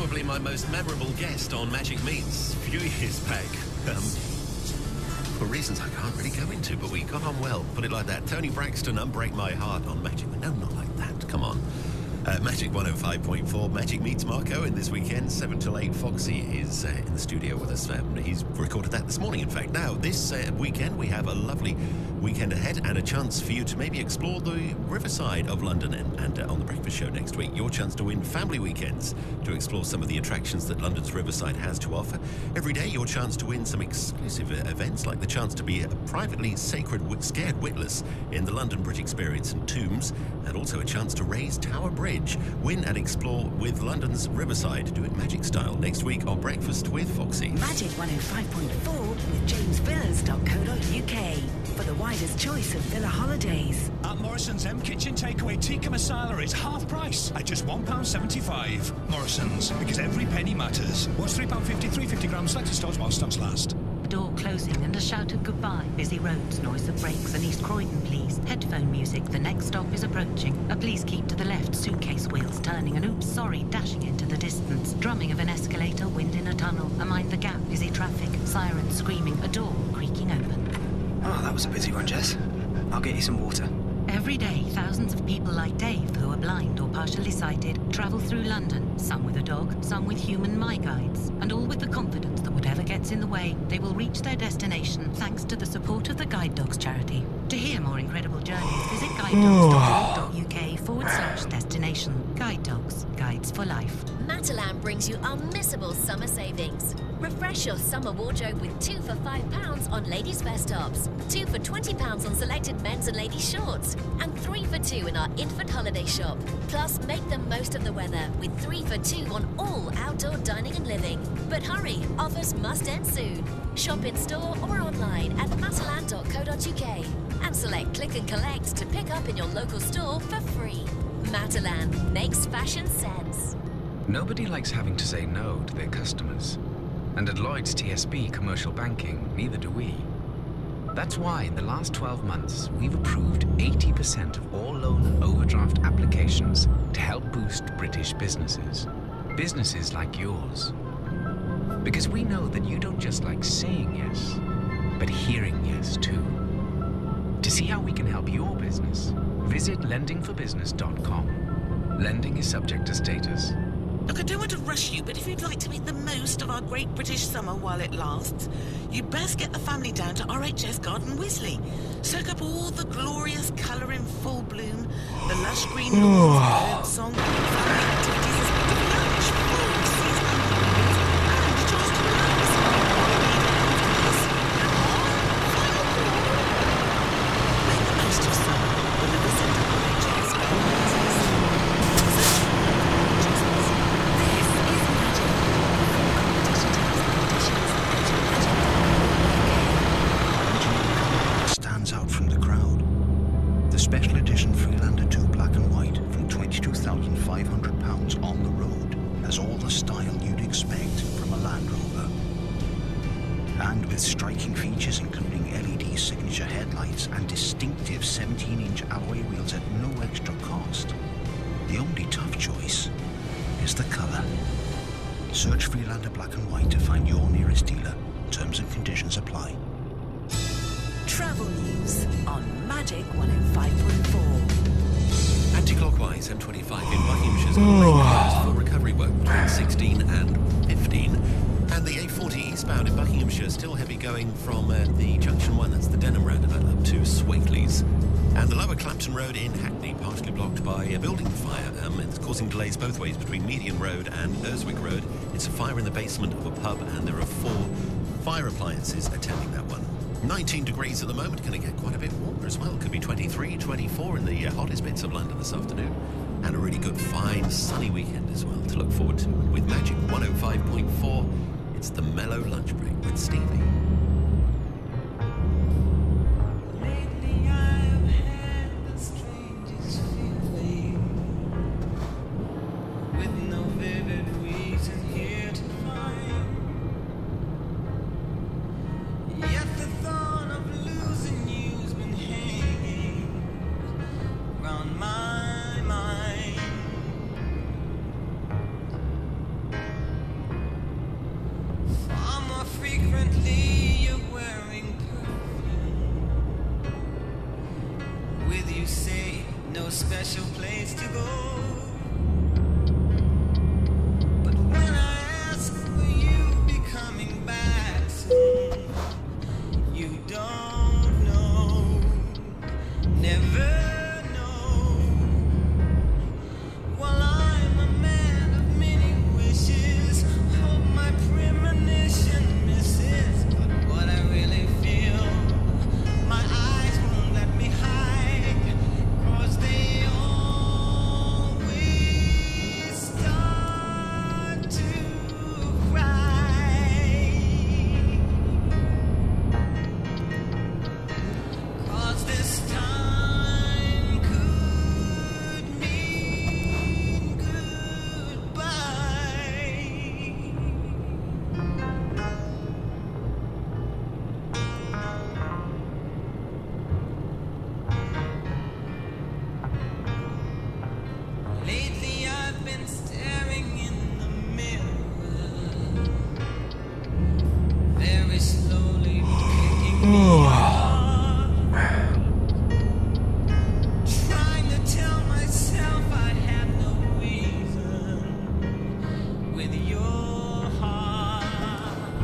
probably my most memorable guest on Magic Meets a few years back. For reasons I can't really go into, but we got on well, put it like that. Tony Braxton, Unbreak My Heart on Magic. No, not like that, come on. Magic 105.4, Magic Meets Marco, and this weekend, 7 till 8, Foxy is in the studio with us. He's recorded that this morning, in fact. Now, this weekend, we have a lovely weekend ahead and a chance for you to maybe explore the riverside of London and on the Breakfast Show next week. Your chance to win family weekends to explore some of the attractions that London's riverside has to offer. Every day, your chance to win some exclusive events, like the chance to be a privately sacred scared witless in the London Bridge Experience and Tombs, and also a chance to raise Tower Bridge. Win and explore with London's riverside. Do it magic style next week on Breakfast with Foxy. Magic 105.4 with jamesvillas.co.uk for the widest choice of villa holidays. At Morrison's M Kitchen Takeaway Tikka Masala is half price at just £1.75. Morrison's, because every penny matters. What's £3.50, 350 grams, selected stores while stocks last. Door closing and a shout of goodbye. Busy roads, noise of brakes and East Croydon, please. Headphone music, the next stop is approaching. A please keep to the left, suitcase wheels turning, and oops, sorry, dashing into the distance. Drumming of an escalator, wind in a tunnel. A mind the gap, busy traffic, sirens screaming, a door creaking open. Oh, that was a busy one, Jess. I'll get you some water. Every day, thousands of people like Dave, who are blind or partially sighted, travel through London, some with a dog, some with human My Guides, and all with the confidence that whatever gets in the way, they will reach their destination thanks to the support of the Guide Dogs charity. To hear more incredible journeys, visit guidedogs.org.uk/destination. Guide Dogs, guides for life. Matalan brings you unmissable summer savings. Refresh your summer wardrobe with 2 for £5 on ladies' vest tops, 2 for £20 on selected men's and ladies' shorts, and 3 for 2 in our infant holiday shop. Plus, make the most of the weather with 3 for 2 on all outdoor dining and living. But hurry, offers must end soon. Shop in store or online at matalan.co.uk and select Click and Collect to pick up in your local store for free. Matalan makes fashion sense. Nobody likes having to say no to their customers. And at Lloyd's TSB Commercial Banking, neither do we. That's why in the last 12 months, we've approved 80% of all loan and overdraft applications to help boost British businesses. Businesses like yours. Because we know that you don't just like saying yes, but hearing yes too. To see how we can help your business, visit lendingforbusiness.com. Lending is subject to status. Look, I don't want to rush you, but if you'd like to make the most of our great British summer while it lasts, you'd best get the family down to RHS Garden Wisley. Soak up all the glorious colour in full bloom, the lush green lawns, birdsong, family activities, lunch, food, seasonal meals, and a chance to relax. Make the most of summer with a visit to RHS Garden Wisley. Out from the crowd. The special edition Freelander 2 black and white from £22,500 on the road has all the style you'd expect from a Land Rover. And with striking features including LED signature headlights and distinctive 17-inch alloy wheels at no extra cost, the only tough choice is the colour. Search Freelander black and white to find your nearest dealer. Terms and conditions apply. Travel news on Magic 105.4. Anti-clockwise, M25 in Buckinghamshire's got a lane closed for recovery work between 16 and 15. And the A40 eastbound in Buckinghamshire still heavy going from the Junction 1, that's the Denham roundabout, up to Swakeleys. And the lower Clapton Road in Hackney, partially blocked by a building fire. It's causing delays both ways between Median Road and Urswick Road. It's a fire in the basement of a pub, and there are 4 fire appliances attending that one. 19 degrees at the moment, going to get quite a bit warmer as well. Could be 23, 24 in the hottest bits of London this afternoon. And a really good, fine, sunny weekend as well to look forward to. With Magic 105.4, it's the Mellow Lunch Break with Stevie. a special place to go. But when I ask, will you be coming back soon? You don't know, never know. Well, I'm a man of many wishes. Hope my premonition misses. But what I really feel, my eyes won't let me hide. 'Cause they always start to cry. 'Cause this time could mean goodbye. Lately I've been staring in the mirror, very slowly picking me apart. Trying to tell myself I had no reason with your heart.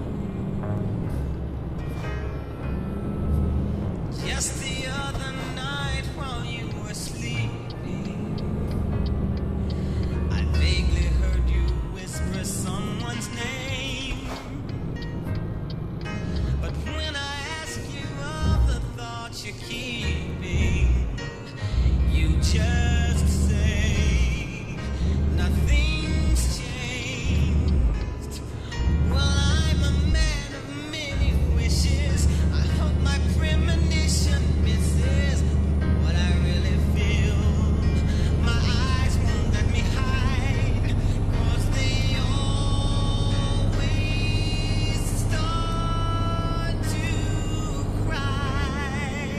Just the other night while you were sleeping, I vaguely heard you whisper someone's name. But when I ask you of the thoughts you're keeping, you just say nothing's changed. Well, I'm a man of many wishes. I hope my premonition misses what I really feel. My eyes won't let me hide, 'cause they always start to cry.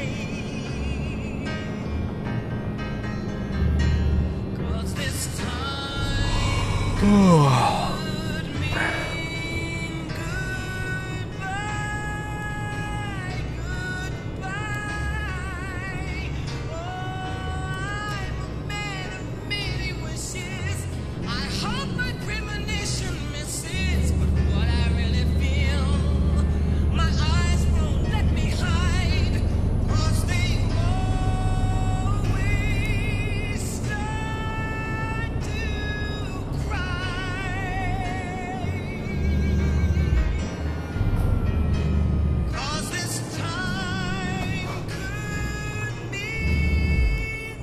'Cause this time could mean goodbye, goodbye. Oh, I'm a man of many wishes. I hope my premonition misses, but what I really feel, my eyes won't let me hide, 'cause they always start to cry. 'Cause this time could mean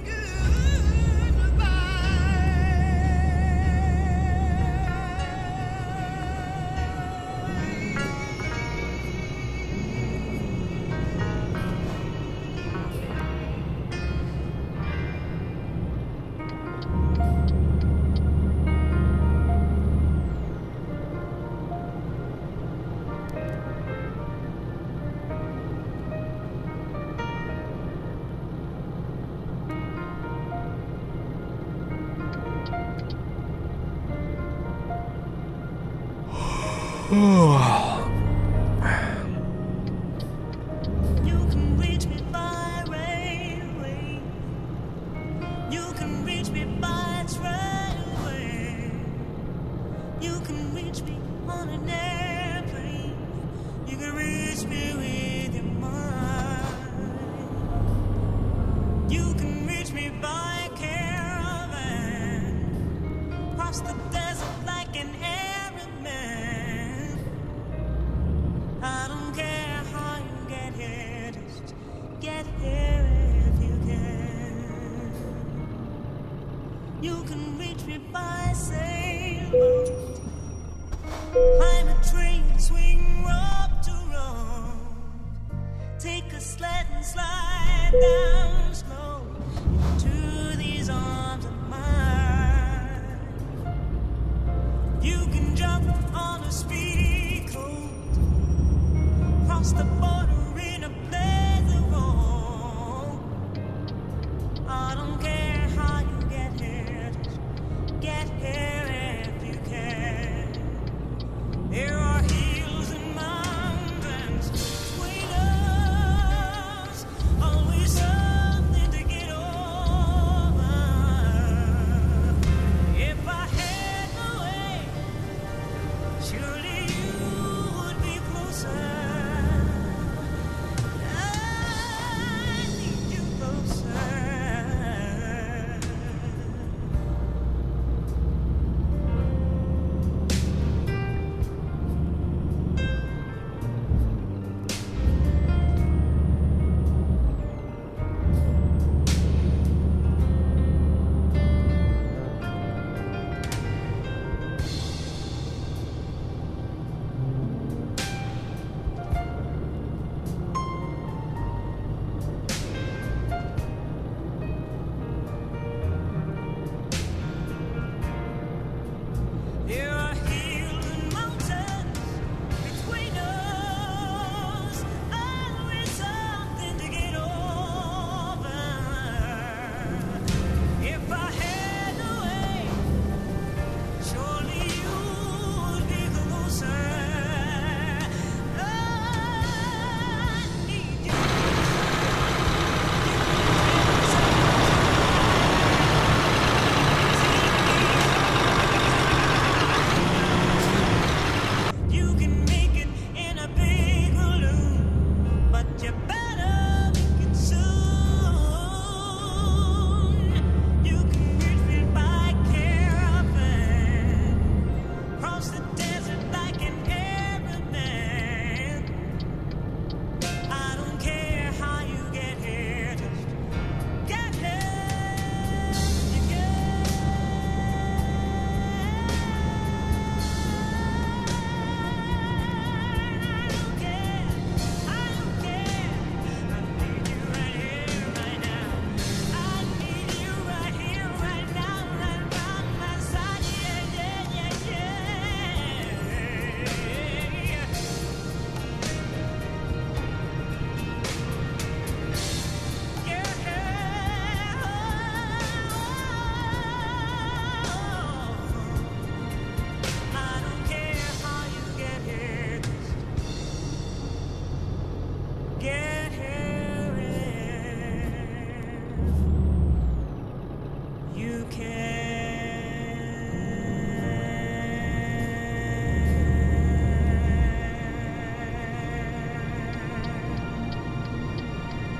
You can reach me by railway. You can reach me by trailway. You can reach me on an airplane. You can reach me with your mind. You can reach me by caravan. Cross the desert like an Arab man. I don't care how you get here, just get here if you can. You can reach me by sailboat. Climb a train, swing rope to rope. Take a sled and slide down slow to these arms of mine. You can jump on a speedy coat, cross the border in a blazer roll. I don't care how you get here, just get here if you can. There are hills and mountains between us, always something to get over.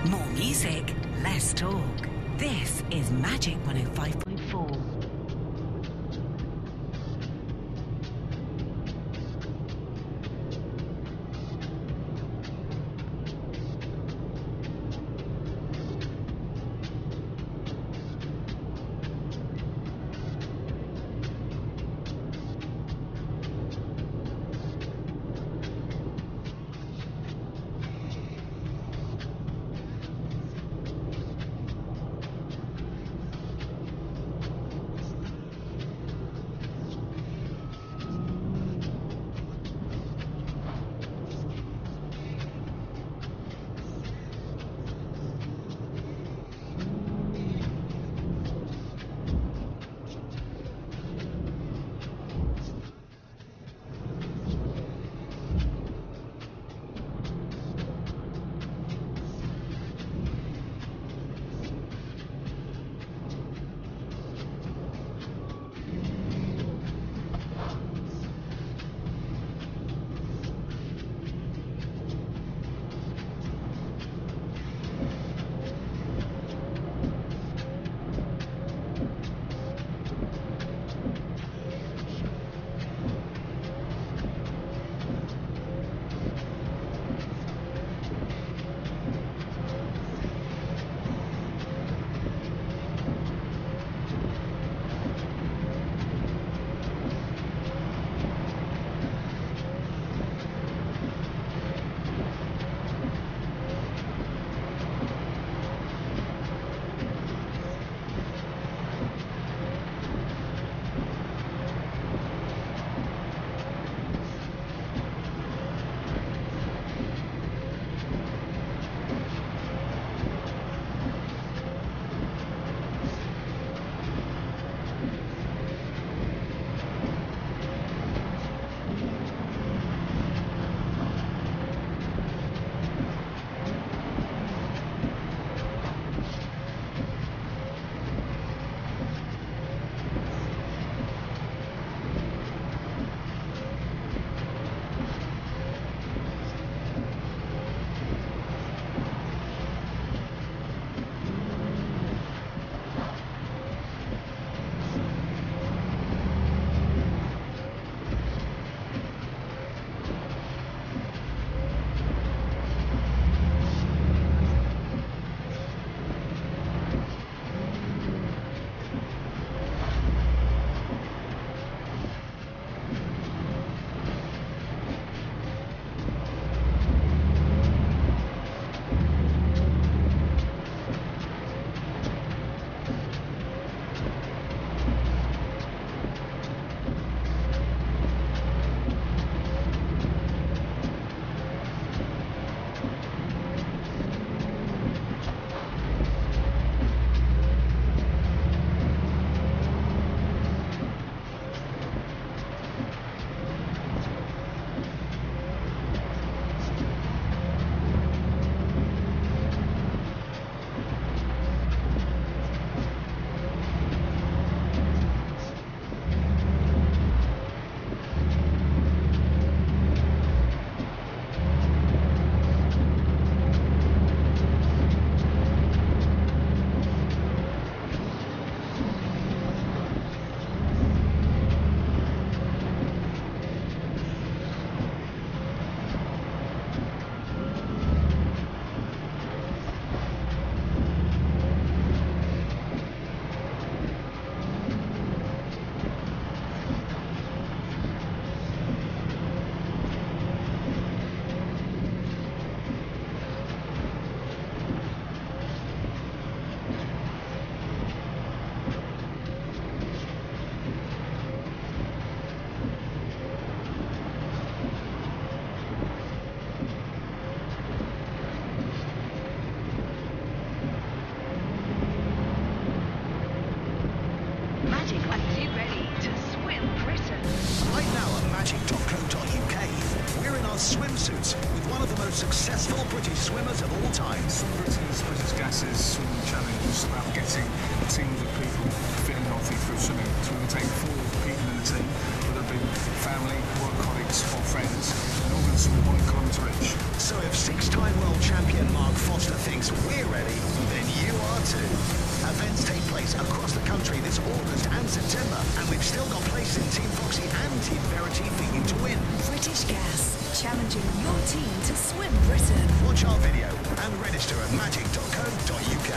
More music, less talk. This is Magic 105.4. swimsuits with one of the most successful British swimmers of all time. Some British gases swimming challenge is about getting teams of people fit and healthy through swimming. So we're going to take 4 people in the team, whether it be family, work colleagues or friends, and all going to swim 1 kilometre each. So if 6-time world champion Mark Foster thinks we're too. Events take place across the country this August and September, and we've still got places in Team Foxy and Team Verity for you to win. British Gas, challenging your team to swim Britain. Watch our video and register at magic.co.uk.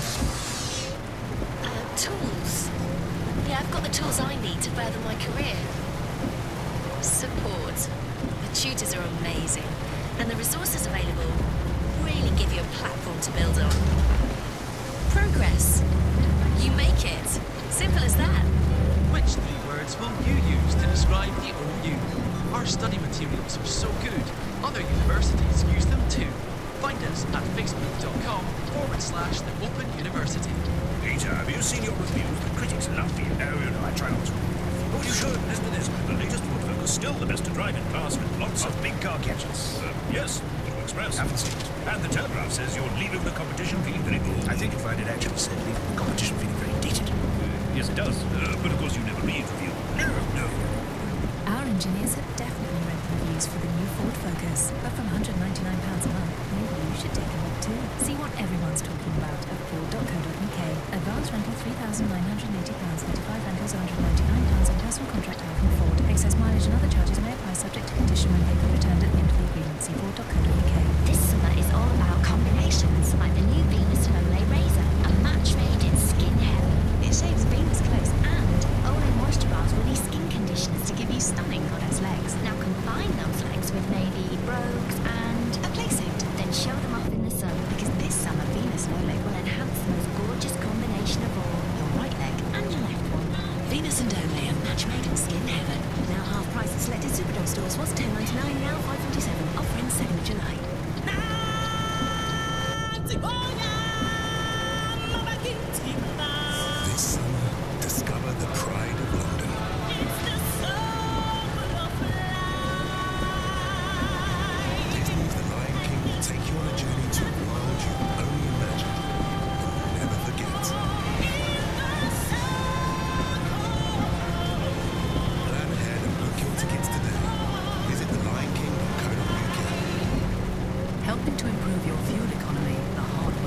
Tools. Yeah, I've got the tools I need to further my career. Support. The tutors are amazing, and the resources available really give you a platform to build on. Progress. You make it. Simple as that. Which 3 words will you use to describe the OU? Our study materials are so good, other universities use them too. Find us at facebook.com/The Open University. Peter, have you seen your reviews? The critics love you. Oh, you know, I try not to. Oh, you should. Listen to this. The latest Ford Focus, still the best to drive in class with lots of big car gadgets. Yes, Auto Express. Haven't seen it. And the Telegraph says you're leaving the competition feeling very good. I think you'll find it actually said leaving the competition feeling very dated. Yes, it does. But of course you never read review. No. Our engineers have definitely read the reviews for the new Ford Focus, but from £199 a month, maybe you should take a look too. See what everyone's talking about at Ford.co.uk. Advance rental £3,980, 35 rentals £199, and personal contract hire from Ford. Excess mileage and other charges may apply subject to condition when vehicle returned at the end of the agreement. See Ford.co.uk. This summer is all about combinations, like the new Venus Lowlay Razor, a match made in skin heaven. It shaves Venus close and Olay Moisture Bars release skin conditioners to give you stunning goddess legs. Now combine those legs with maybe brogues and a playsuit. then show them off in the sun, because this summer Venus Lowlay will enhance the most gorgeous combination of all, your right leg and your left one. Venus and Olay, a match made in skin heaven. Now half price at selected Superdome stores was $10.99, now $5.47. Offer in 2nd of July. This summer, discover the pride of London. Disney's The Lion King will take you on a journey to a world you only imagined and will never forget. Plan ahead and book your tickets today. Visit thelionking.co.uk. Helping to improve your fuel economy the hard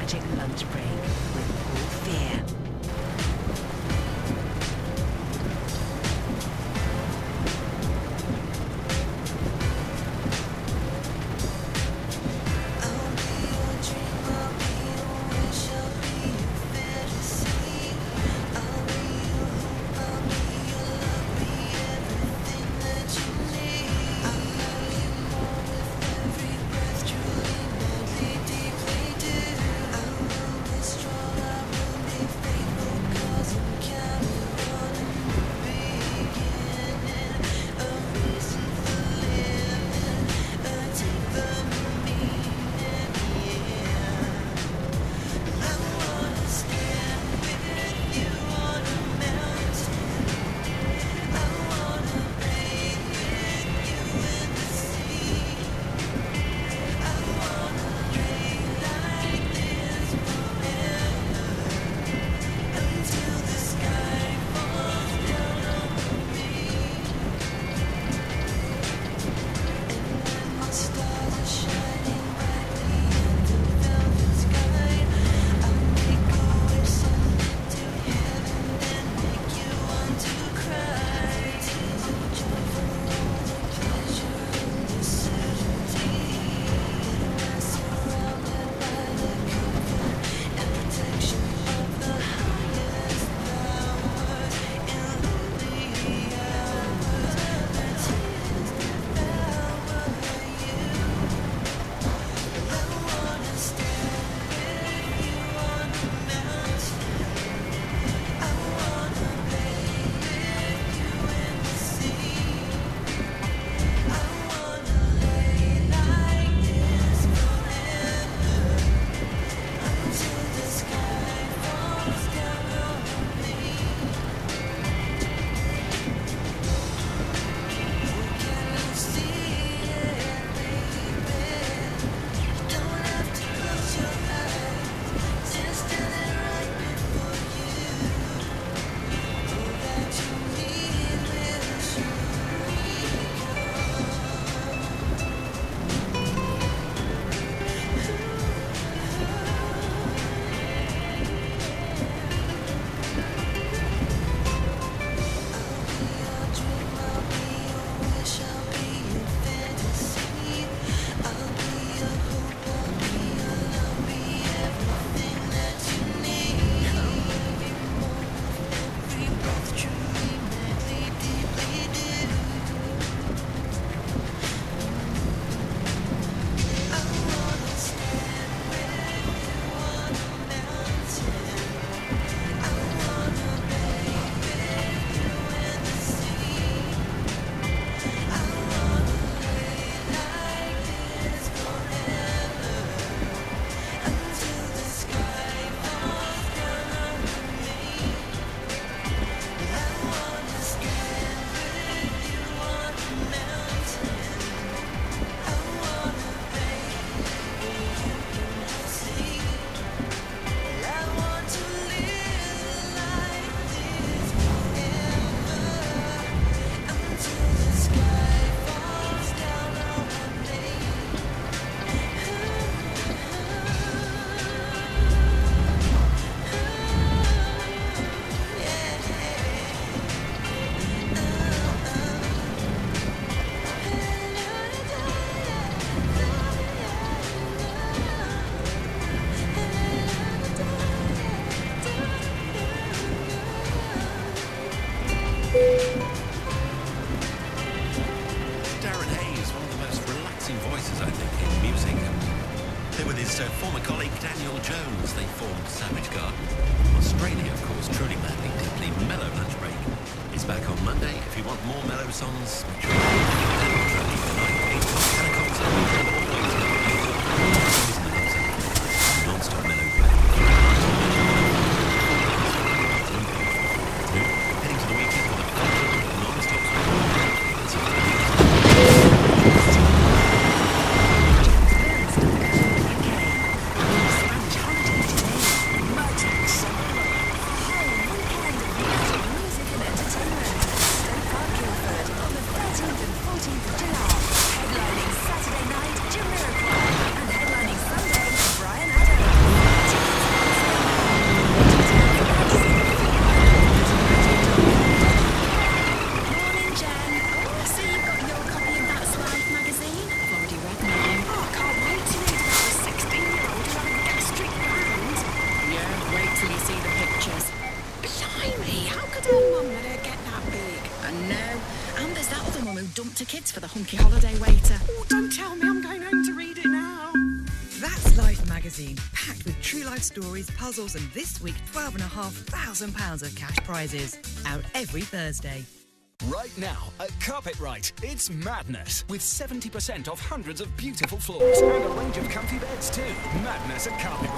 Magic Lunch Break with Paul Fear. Former colleague Daniel Jones, they formed Savage Garden. Australia, of course, truly madly, deeply mellow lunch break. It's back on Monday. If you want more mellow songs, make sure you non-stop mellow play. Heading to the weekend with a fun non-stop On the 13th and 14th of Want tickets for the honky holiday waiter? Oh, don't tell me I'm going home to read it now. That's Life magazine, packed with true life stories, puzzles, and this week £12,500 of cash prizes. Out every Thursday. Right now at Carpetright, it's madness with 70% off hundreds of beautiful floors and a range of comfy beds too. Madness at Carpetright.